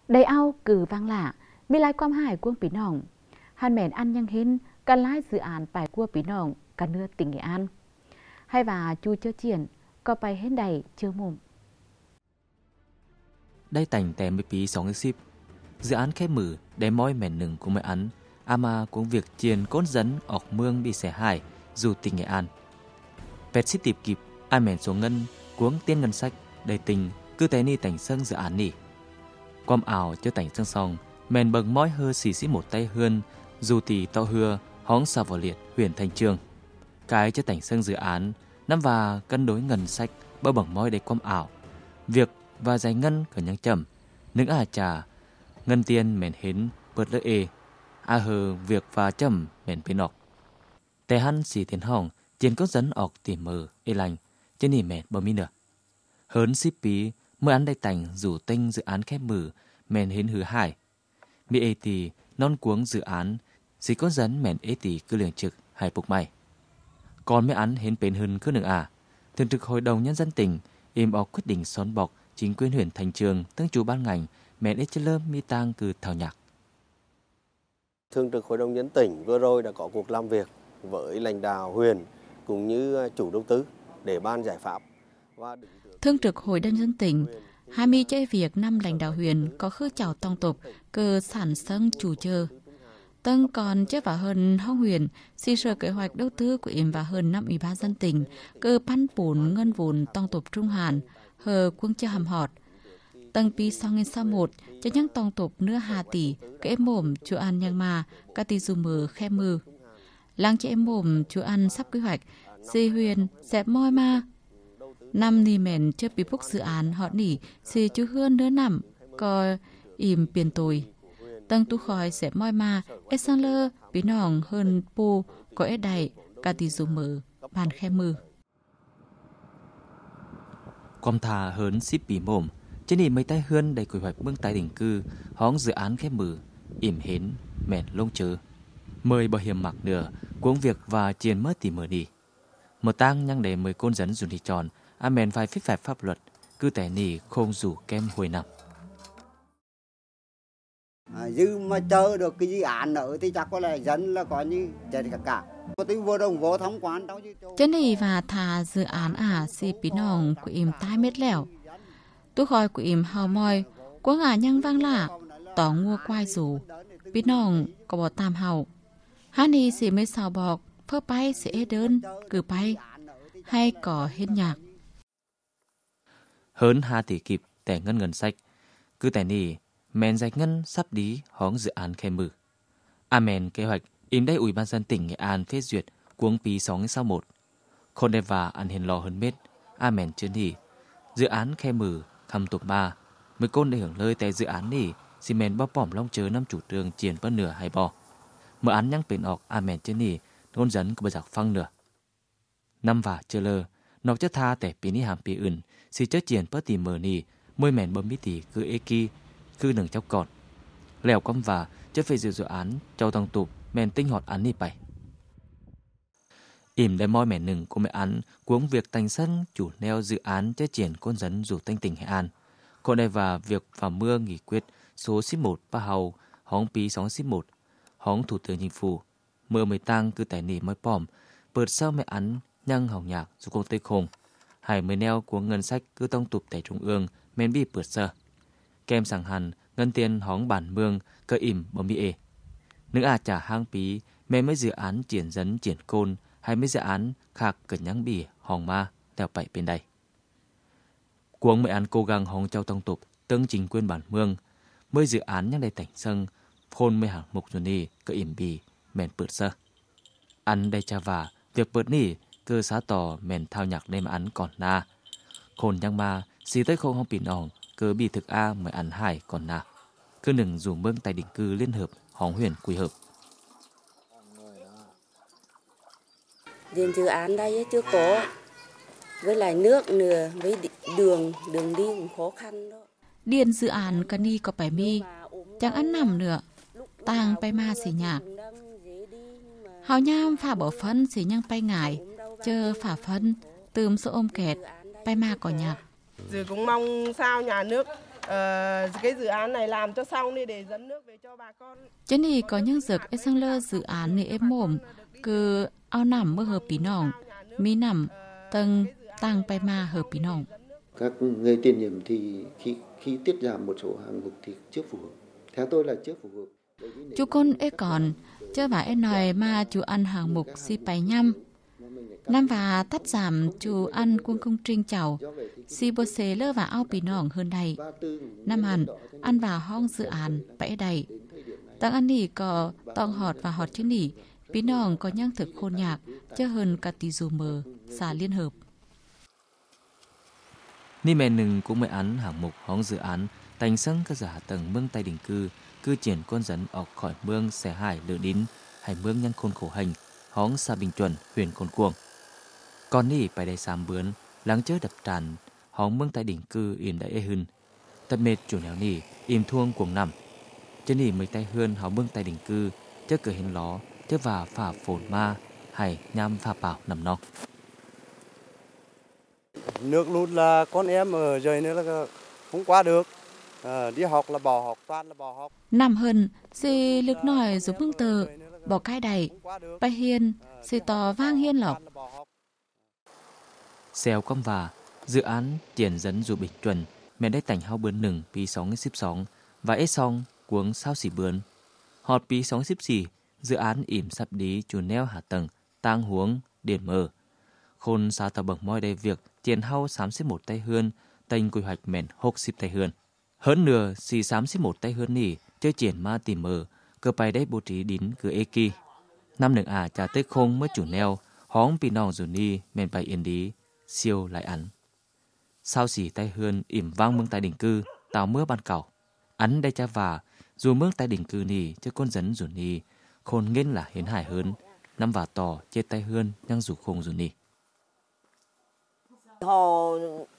Đầy ao cử vang lạ, mi laiความหาย quân Pí Nòng. Hàn mẹn ăn nhăng hên, cả lái dự án bài của Pí Nòng, cả nưa tỉnh Nghệ An. Hai và chu chơ triển, có bài hên đầy chưa mồm. Đây tành tè mới Pí 2010. Dự án khép mử để môi mẹn nừng của mấy ăn, ama cũng việc chiền cốt dẫn ọc mương bị xẻ hại dù tỉnh Nghệ An. Pet xích tiệp kịp, ai mẹn số ngân, cuống tiên ngân sách, đầy tình, cứ té ni tành sân dự án nỉ. Quam ảo cho tành sân song, mẹn bầng mói hơ xì xí một tay hươn, dù tì to hưa, hóng xa vào liệt huyền Thanh Trương. Cái cho tành sân dự án, nắm và cân đối ngân sách, bơ bằng mói đầy quam ảo. Việc và giải ngân cả nhang chậm, những trà, ngân tiền mẹn hến bớt lỡ hờ việc và chậm mẹn bên ọc. Tè hắn xì tiền hỏng, chiên cốt dẫn ọc tỉ mờ lành, trên nỉ mẹn bờ mi nửa. Hớn xíp Pí mới ăn đầy tành rủ tinh dự án khép mử mẹn hến hứa hải. Mi tì non cuống dự án xì cốt dẫn mẹn tì cứ liền trực hay phục mày. Còn mới ăn hến bền hơn cứ nừng Thường trực Hội đồng Nhân dân tỉnh im ọc quyết định xón bọc chính quyền huyện Thanh Trương tăng chủ ban ngành mẹn chơ lơ mi tang cư thảo nhạc. Thường trực Hội đồng Nhân tỉnh vừa rồi đã có cuộc làm việc với lãnh đạo huyện cũng như chủ đầu tư để ban giải pháp. Thường trực Hội đồng Nhân tỉnh 20 chơi việc năm lãnh đạo huyện có khứ chào tông tục cơ sản sân chủ chơ. Tân còn chế vào hơn hông huyện xì sở kế hoạch đầu tư của im và hơn 5 ủy ban dân tỉnh cơ pan bùn ngân vốn tông tục Trung Hàn hờ quân chơi hầm họt. Tân Pí 2001 cho những tông tục nửa 2 tỷ cái em mồm chú ăn nhang mà cả tỷ dù mờ khe mư. Làng cho em mồm chú ăn sắp quy hoạch dê huyền dẹp môi ma. Năm ni mền chưa bị phúc dự án họ nỉ xì chú hươn đứa nằm coi im tiền tồi. Tân tu khỏi dẹp môi ma ế sang lơ Pí Nòng hơn pu có ế đầy cả tỷ dù mờ bàn khe mư. Quam thà hớn xíp Pí mồm trên nỉ mấy tay hươn đầy quy hoạch mương tái định cư hóng dự án khép mử ỉm hến mẹn lông chớ mời bảo hiểm mặc nửa cuống việc và chiền mất tỉ mở đi một tang nhang để mời côn dẫn dùng đi tròn mẹn phải phép phạt pháp luật cứ tẻ nỉ không rủ kem hồi nằm. Dư mà chờ được cái dự án nữa thì chắc có lẽ dân là có như chạy cả. Có tính vô đồng vô thống quán đâu chứ. Chân này và thà dự án xì Pí Nòng của im tai mết lẻo. Tôi khỏi của im hào mòi, quá ngả nhăng vang lạ, tỏ ngua quai rủ, Pí Nòng có bỏ tam hào. Hát đi xì mấy xào bọc, phơ bay sẽ đơn, cử bay, hay có hết nhạc. Hớn 2 tỷ kịp tẻ ngân sách, cứ tẻ nỉ, mẹn giải ngân sắp đi hóng dự án khe mử. Mẹn kế hoạch im đây Ủy ban dân tỉnh Nghệ An phê duyệt cuống Pí 661. Khôn đẹp và ăn hiền lò hơn mết, mẹn chưa nỉ, dự án khe mử thăm tục 3, mới côn để hưởng lời tại dự án nỉ, xì mẹn bóp bỏm long chớ năm chủ trương triển bất nửa hay bò. Mở án nhăng bền ọc mẹn chưa nỉ, ngôn dẫn có bà giặc phăng nửa. Năm và chơ lơ, nọc chất tha tẻ Pí ni hàm Pí ưn, xì chất triển bất tì mờ nỉ, môi mẹn bấm bí tì cứ kỳ, cứ nâng chóc còn. Lèo quăm và chất phê dự án châu tăng tục mẹn tinh họt án nỉ bày. Im để môi mẹn nừng của mẹ án cuống việc thành sân chủ neo dự án chất triển côn dẫn dù thanh tỉnh Nghệ An. Còn đây và việc vào mưa nghị quyết số 1 ba hầu hóng Pí 611 hóng thủ tướng chính phủ mưa mới tăng cứ tải nỉ môi pòm bợt sau mẹ án nhăng hỏng nhạc dù công tê khùng hải mới neo của ngân sách cứ tông tục tại trung ương men bị bợt sơ kem sẵn hẳn ngân tiền hóng bản mương cơ ỉm bấm bị nữ trả hang Pí mẹ mới dự án triển dẫn triển côn hay mấy dự án khác cẩn nhắn bỉ hòn ma theo bảy bên đây. Cuống mấy án cố gắng hòn châu tông tục tương chính quyền bản mương mới dự án nhắc đầy tỉnh sân khôn mấy hạng mục rồi nì cơ ỉm bì mẹn bợt sơ. Ăn đây cha vả việc bợt nì cơ xá tỏ mẹn thao nhạc nên mà ăn còn na. Khôn nhăng ma xì tới không Pí Nòng cơ bị thực mới ăn hải còn na. Cứ đừng dùng mương tài định cư liên hợp hòn huyền quy hợp. Điện dự án đây chưa có, với lại nước nữa, với đường đi cũng khó khăn đó. Điện dự án cần đi có phải mi, chẳng ăn nằm nữa, tàng bay ma xì nhạc. Hào nham phà bỏ phân xì nhăng bay ngải, chờ phả phân, tươm số ôm kẹt, bay ma có nhạc. Rồi cũng mong sao nhà nước cái dự án này làm cho xong đi để dẫn nước về cho bà con. Chứ này có những dược ế sang lơ dự án này êm mồm, cứ ao nằm mơ hợp bí nòng, mi nằm tầng tăng bay ma hợp bí nòng. Các người tiền nhiệm thì khi tiết giảm một số hạng mục thì chưa phù hợp. Theo tôi là chưa phù hợp. Chú con ế còn, chứ bà ế nói mà chú ăn hạng mục si bài nhăm. Năm và tắt giảm chú ăn quân công trinh chào, si bơ xế lơ và ao bí nòng hơn đầy. Năm hẳn, ăn vào hong dự án bãi đầy. Tăng ăn nỉ có tong họt và họt chứ nỉ, bí nòng có nhang thực khôn nhạc, chứ hơn cả tỷ dù mờ, xả liên hợp. Ni mẹ nừng cũng mới án hạng mục hóng dự án thành sân cơ sở hạ tầng mương tái định cư triển con dân ở khỏi mương Xẻ Hải Lửa Đín hay mương Nhân Khôn Khổ Hành, hóng xa Bình Chuẩn, huyện Cồn Cuồng. Còn ni phải đầy xàm bướn, lắng chớ đập tràn, hóng mương tái định cư im đã ê hưn. Tập mệt chủ nẻo ni im thuông cuồng nằm. Chứ ni mới tay hươn hóng mương tái định cư, chớ cửa hình ló, chớ và phả phồn ma, hay nham phả bảo nằm nọ. Nước lụt là con em ở dưới nữa là không qua được. Đi học là bỏ học, toàn là bỏ học. Nằm hơn, xì lực nòi giúp mương tờ, bỏ cái đầy, bay hiên, xì tò vang hiên lọc. Xèo công dự án triển dẫn dù Bình Chuẩn, mẹได้แต่ง hao bướn nừng pi 2012 và ế xong cuống sao xỉ bướn. Họt pi 2014, dự án ỉm sắp đi chủ neo hạ tầng, tang huống, điển mờ. Khôn xa tàu bậc môi đầy việc triển hao 31 tay hươn, tên quy hoạch mẹn 60 tay hươn. Hơn nửa, xì 31 tay hươn nỉ, chơi triển ma tìm mờ, cơ bài đấy bố trí đín cửa ê kỳ. Năm nâng trả tới không mới chủ neo, hóng pi nòng dù ni mẹn bài yên đi, siêu lại ăn. Sao xỉ tay hươn ỉm vang mương tái định cư, tàu mưa ban cảo. Ăn đây cha và, dù mương tái định cư nỉ, chứ con dẫn dù ni, khôn nghên là hiến hải hơn, năm và tỏ chết tay hươn nhăng dù khôn dù ni. Họ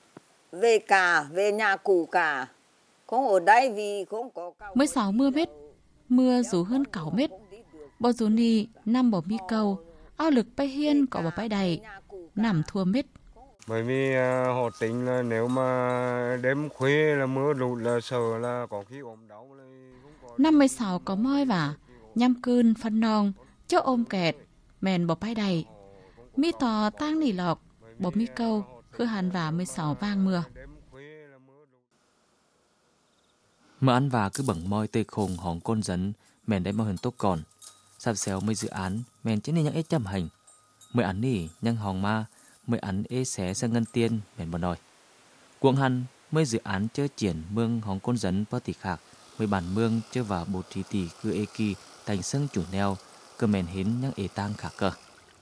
về nhà cũ cả, không ở đây vì không có... 16 mưa mét, mưa dù hơn 6 mét. Bỏ dù ni, năm bỏ mi câu, ao lực bay hiên có bỏ bay đầy, nằm thua mét. Bởi vì họ tính là nếu mà đêm khuya là mưa lụt là sợ là có khi ốm đau. 56 có môi và nhăm cơn phân non, chứ ôm kẹt, mèn bỏ bay đầy. Mi tò tang nỉ lọc, bỏ mi câu, khứ hàn và 16 vang mưa. Mưa ăn và cứ bẩn môi tê khùng hỏng con dẫn, mèn đấy mô hình tốt còn. Sắp xéo mấy dự án, mèn chứ nên nhắc ế chăm hành. Mới ăn nỉ, nhăng hòng ma, mới ăn ế xé sang ngân tiên, mèn bỏ nòi. Cuộn hẳn, mới dự án chớ triển mương hỏng con dẫn bao tỷ khạc, mới bản mương chớ vào bố trí tỷ cư ê kỳ thành sân chủ neo, cơ mèn hến nhăng ế tang khả cơ.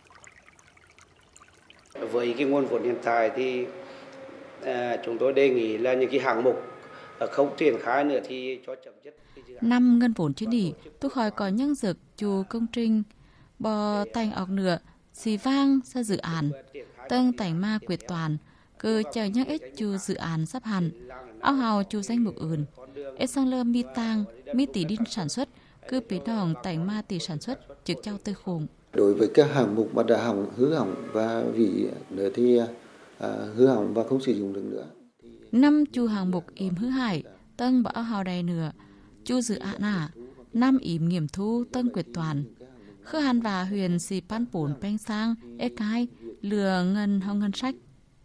Với cái nguồn vốn hiện tại thì chúng tôi đề nghị là những cái hạng mục không triển khai nữa thì cho chậm chất. Năm ngân vốn chứ nỉ, tôi khỏi có nhân dực chù công trình, bò tành ọc nửa, xì vang ra dự án, tân tành ma quyệt toàn, cơ chờ nhắc ít chù dự án sắp hẳn, ao hào chù danh mục อื่n, ít sang lơ mi tang, mi tỷ đinh sản xuất, cứ bí nòng tành ma tỷ sản xuất, trực trao tơi khủng. Đối với các hạng mục mà đã hư hỏng và vì nữa thì hư hỏng và không sử dụng được nữa. Năm chu hạng mục im hư hại, tân bảo hào đầy nửa, chu dự án năm im nghiệm thu tân quyệt toàn. Khứ hàn và huyền xì pan bổn banh sang, ê cái, lừa ngân hong ngân sách.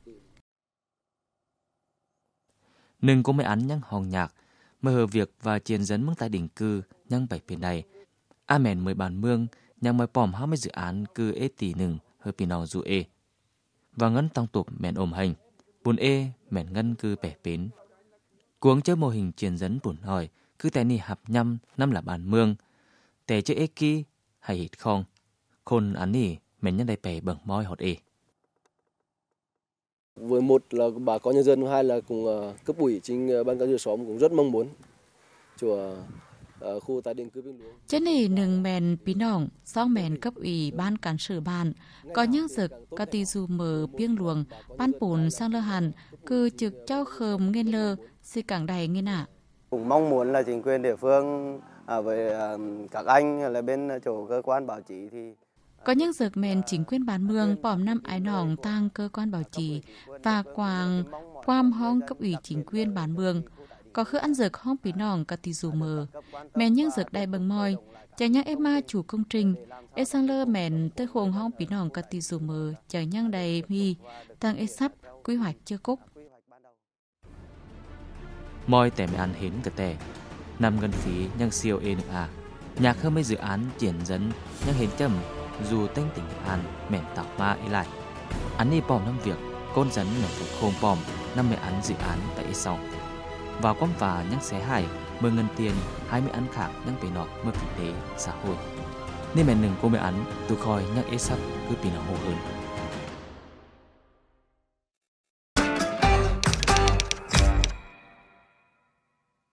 Nừng có mấy án nhăng hòng nhạc, mơ hờ việc và chiến dẫn mương tái định cư nhăng bảy phía này. A mèn mới bàn mương, nhăng mới pòm 20 dự án cư ê tỷ nừng hơi pì nò dù ê. Và ngân tăng tục mèn ôm hành, bùn ê mèn ngân cư bẻ bến. Cuống chớ mô hình chiến dẫn bùn hỏi, cứ tay ni hạp nhăm năm là bàn mương. Tè chớ ê kỳ hay hít không. Khôn án nỉ mèn nhân đầy bẻ bằng môi hột ê. Với một là bà con nhân dân, hai là cùng cấp ủy chính ban cán sự xóm cũng rất mong muốn chùa khu tái định cư Biên Luông. Chứ này nừng mèn bí nòng, song mèn cấp ủy ban cán sự bàn, có những dực, có tì dù mở Biên Luông, ban bùn sang lơ hàn, cứ trực trao khờm nghiên lơ, xì cảng đầy nghiên ạ. Cũng mong muốn là chính quyền địa phương với các anh là bên chỗ cơ quan báo chí thì có những dược mèn chính quyền bán mương bòm năm ái nòng tăng cơ quan báo chí và quàng quam hong cấp ủy chính quyền bán mương có khứ ăn dược hong pí nòng cả tì dù mờ mèn nhưng dược đai bằng môi chờ nhang Emma chủ công trình e sang lơ mèn tới khung hong pí nòng cả tì dù mờ chờ nhang đầy mi tăng e sắp quy hoạch chưa cúc moi tẻ mẹ ăn hến cả tẻ nằm gần phí nhang siêu e nước à nhạc hơn mấy dự án triển dẫn nhang hến châm dù tên tỉnh an mẹn tạo ma ấy lại án đi bòm năm việc côn dẫn mẹn phải khôn bòm năm mẹ án dự án tại e sau và quăng và nhang xé hài เมืองเงินเตียนให้ไม่อันขาดยังไปนอกเมื่อปีเตสาโหดนี่แม่นหนึ่งกูไม่อันตุคอยยังเอซับคือปีนาโหเฮิน